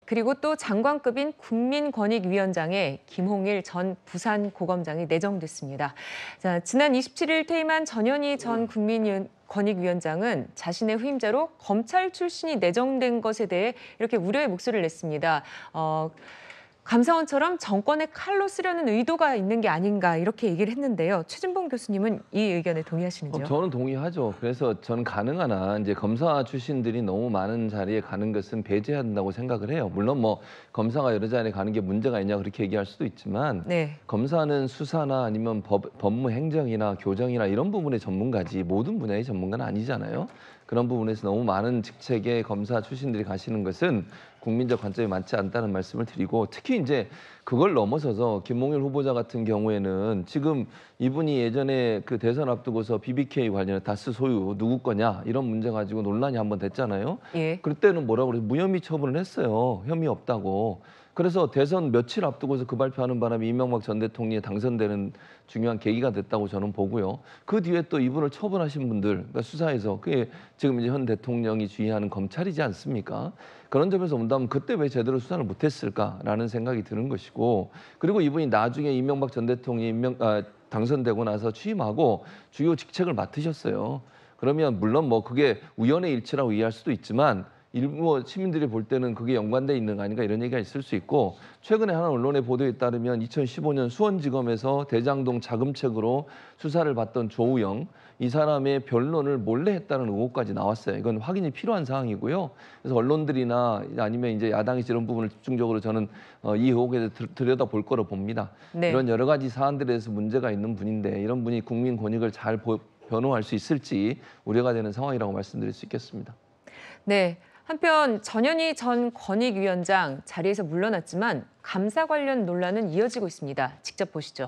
그리고 또 장관급인 국민권익위원장에 김홍일 전 부산고검장이 내정됐습니다. 자, 지난 27일 퇴임한 전현희 전 국민권익위원장은 자신의 후임자로 검찰 출신이 내정된 것에 대해 이렇게 우려의 목소리를 냈습니다. 감사원처럼 정권의 칼로 쓰려는 의도가 있는 게 아닌가 이렇게 얘기를 했는데요. 최준봉 교수님은 이 의견에 동의하시는지요? 저는 동의하죠. 그래서 저는 가능한 한 이제 검사 출신들이 너무 많은 자리에 가는 것은 배제해야 된다고 생각을 해요. 물론 뭐 검사가 여러 자리에 가는 게 문제가 있냐 그렇게 얘기할 수도 있지만 네. 검사는 수사나 아니면 법무 행정이나 교정이나 이런 부분의 전문가지 모든 분야의 전문가는 아니잖아요. 그런 부분에서 너무 많은 직책의 검사 출신들이 가시는 것은 국민적 관점이 맞지 않다는 말씀을 드리고, 특히 이제 그걸 넘어서서 김홍일 후보자 같은 경우에는 지금 이분이 예전에 그 대선 앞두고서 BBK 관련해 다스 소유 누구 거냐 이런 문제 가지고 논란이 한번 됐잖아요. 예. 그때는 뭐라고 그래서 무혐의 처분을 했어요. 혐의 없다고. 그래서 대선 며칠 앞두고서 그 발표하는 바람에 이명박 전 대통령이 당선되는 중요한 계기가 됐다고 저는 보고요. 그 뒤에 또 이분을 처분하신 분들, 그러니까 수사에서 그게 지금 이제 현 대통령이 지휘하는 검찰이지 않습니까? 그런 점에서 본다면 그때 왜 제대로 수사를 못했을까라는 생각이 드는 것이고, 그리고 이분이 나중에 이명박 전 대통령이 당선되고 나서 취임하고 주요 직책을 맡으셨어요. 그러면 물론 뭐 그게 우연의 일치라고 이해할 수도 있지만 일부 시민들이 볼 때는 그게 연관돼 있는 거 아닌가 이런 얘기가 있을 수 있고, 최근에 한 언론의 보도에 따르면 2015년 수원지검에서 대장동 자금책으로 수사를 받던 조우영 이 사람의 변론을 몰래 했다는 의혹까지 나왔어요. 이건 확인이 필요한 사항이고요. 그래서 언론들이나 아니면 이제 야당이 이런 부분을 집중적으로 저는 이 의혹에 대해서 들여다볼 거로 봅니다. 네. 이런 여러 가지 사안들에 대해서 문제가 있는 분인데 이런 분이 국민 권익을 잘 변호할 수 있을지 우려가 되는 상황이라고 말씀드릴 수 있겠습니다. 네. 한편 전현희 전 권익위원장 자리에서 물러났지만 감사 관련 논란은 이어지고 있습니다. 직접 보시죠.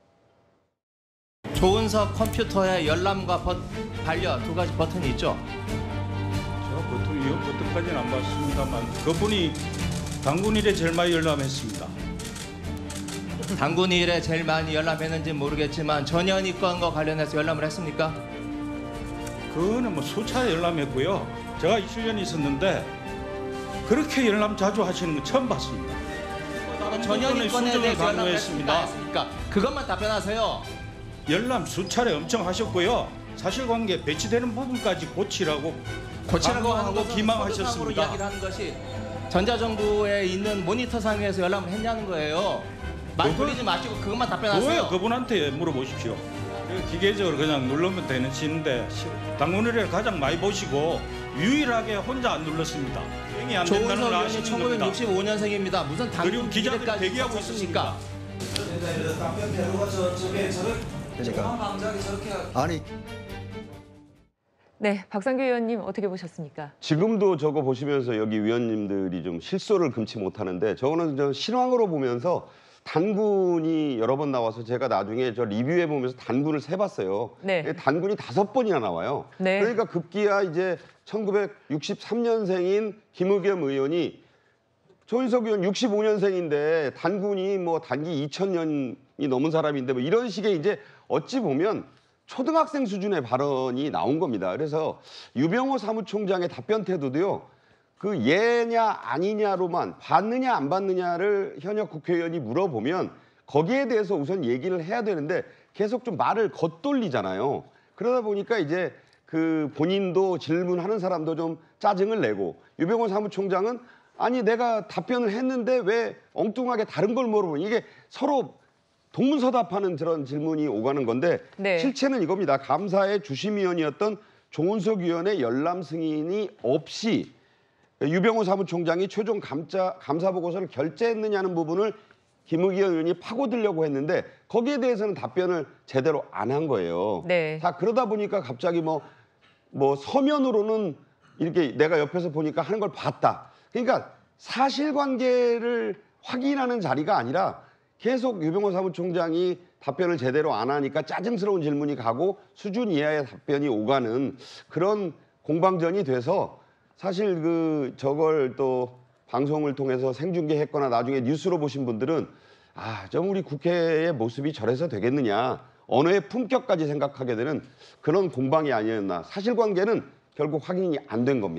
조은석 컴퓨터에 열람과 반려 두 가지 버튼이 있죠. 제가 버튼까지는 안 봤습니다만 그분이 당군 일에 제일 많이 열람했습니다. 당군 일에 제일 많이 열람했는지 모르겠지만 전현희 건과 관련해서 열람을 했습니까? 그거는 뭐 수차례 열람했고요. 제가 27년 있었는데 그렇게 열람 자주 하시는 건 처음 봤습니다. 전현희 건에 대해서 열람을 했습니다. 했습니까? 그것만 답변하세요. 열람 수차례 엄청 하셨고요. 사실관계 배치되는 부분까지 고치라고 하고 기망하셨습니다. 이야기를 하는 것이 전자정부에 있는 모니터상에서 열람을 했냐는 거예요. 말 돌리지 마시고 그것만 답변하세요. 그거요, 그분한테 물어보십시오. 기계적으로 그냥 누르면 되는 시는데 당군의뢰를 가장 많이 보시고 유일하게 혼자 안 눌렀습니다. 조은석 의원이 1965년생입니다. 무슨 그리고 기자들이 대기하고 있습니까? 아니. 네, 박상규 의원님 어떻게 보셨습니까? 지금도 저거 보시면서 여기 위원님들이 좀 실소를 금치 못하는데 저거는 저 실황으로 보면서 단군이 여러 번 나와서 제가 나중에 저 리뷰해 보면서 단군을 세봤어요. 네. 단군이 5번이나 나와요. 네. 그러니까 급기야 이제 1963년생인 김의겸 의원이 조인석 의원 65년생인데 단군이 뭐 단기 2000년이 넘은 사람인데 뭐 이런 식의 이제 어찌 보면 초등학생 수준의 발언이 나온 겁니다. 그래서 유병호 사무총장의 답변 태도도요. 그 예냐 아니냐로만 받느냐 안 받느냐를 현역 국회의원이 물어보면 거기에 대해서 우선 얘기를 해야 되는데 계속 좀 말을 겉돌리잖아요. 그러다 보니까 이제 그 본인도 질문하는 사람도 좀 짜증을 내고 유병호 사무총장은 아니 내가 답변을 했는데 왜 엉뚱하게 다른 걸 물어보니 이게 서로 동문서답하는 그런 질문이 오가는 건데 네. 실체는 이겁니다. 감사의 주심위원이었던 조은석 위원의 열람 승인이 없이 유병호 사무총장이 최종 감사 보고서를 결재했느냐는 부분을 김의겸 의원이 파고들려고 했는데 거기에 대해서는 답변을 제대로 안 한 거예요. 네. 자 그러다 보니까 갑자기 뭐 서면으로는 이렇게 내가 옆에서 보니까 하는 걸 봤다. 그러니까 사실관계를 확인하는 자리가 아니라 계속 유병호 사무총장이 답변을 제대로 안 하니까 짜증스러운 질문이 가고 수준 이하의 답변이 오가는 그런 공방전이 돼서 사실 저걸 또 방송을 통해서 생중계했거나 나중에 뉴스로 보신 분들은 좀 우리 국회의 모습이 저래서 되겠느냐, 언어의 품격까지 생각하게 되는 그런 공방이 아니었나. 사실관계는 결국 확인이 안 된 겁니다.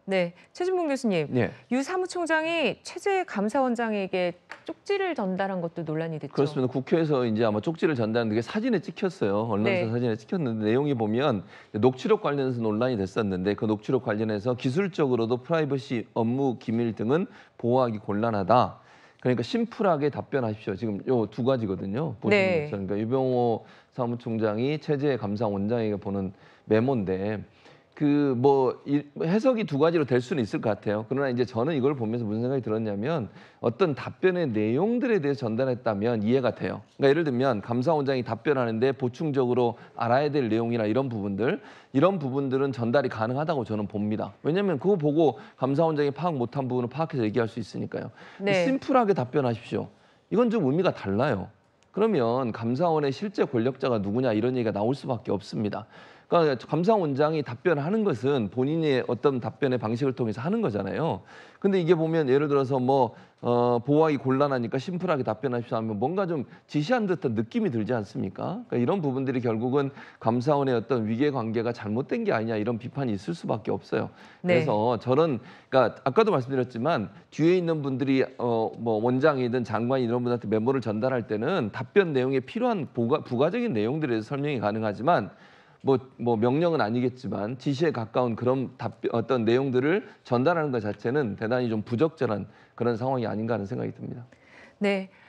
네, 최진봉 교수님. 예. 유 사무총장이 최재 감사원장에게 쪽지를 전달한 것도 논란이 됐죠. 그렇습니다. 국회에서 이제 아마 쪽지를 전달하는 게 사진에 찍혔어요. 언론사 네. 사진에 찍혔는데 내용이 보면 녹취록 관련해서 논란이 됐었는데 그 녹취록 관련해서 기술적으로도 프라이버시, 업무 기밀 등은 보호하기 곤란하다. 그러니까 심플하게 답변하십시오. 지금 요 두 가지거든요. 보시면 네. 그러니까 유병호 사무총장이 최재 감사원장에게 보는 메모인데 그 뭐 해석이 두 가지로 될 수는 있을 것 같아요. 그러나 이제 저는 이걸 보면서 무슨 생각이 들었냐면 어떤 답변의 내용들에 대해서 전달했다면 이해가 돼요. 그러니까 예를 들면 감사원장이 답변하는데 보충적으로 알아야 될 내용이나 이런 부분들은 전달이 가능하다고 저는 봅니다. 왜냐하면 그거 보고 감사원장이 파악 못한 부분을 파악해서 얘기할 수 있으니까요. 네. 심플하게 답변하십시오. 이건 좀 의미가 달라요. 그러면 감사원의 실제 권력자가 누구냐 이런 얘기가 나올 수밖에 없습니다. 그러니까 감사원장이 답변하는 것은 본인의 어떤 답변의 방식을 통해서 하는 거잖아요. 근데 이게 보면 예를 들어서 뭐 보호하기 곤란하니까 심플하게 답변하십시오 하면 뭔가 좀 지시한 듯한 느낌이 들지 않습니까? 그러니까 이런 부분들이 결국은 감사원의 어떤 위계 관계가 잘못된 게 아니냐 이런 비판이 있을 수밖에 없어요. 네. 그래서 저는 그러니까 아까도 말씀드렸지만 뒤에 있는 분들이 뭐 원장이든 장관이 이런 분한테 메모를 전달할 때는 답변 내용에 필요한 부가적인 내용들에 대해서 설명이 가능하지만 뭐 명령은 아니겠지만 지시에 가까운 그런 어떤 내용들을 전달하는 것 자체는 대단히 좀 부적절한 그런 상황이 아닌가 하는 생각이 듭니다. 네.